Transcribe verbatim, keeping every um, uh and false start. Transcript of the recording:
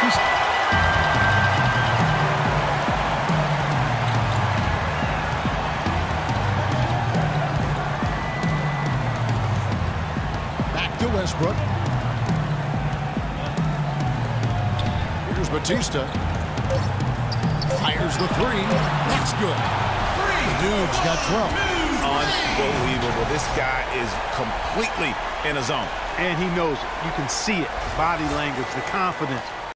Batista. Back to Westbrook. Here's Batista. Fires the three. That's good. Dude's got twelve. Unbelievable. This guy is completely in a zone. And he knows it. You can see it. The body language, the confidence.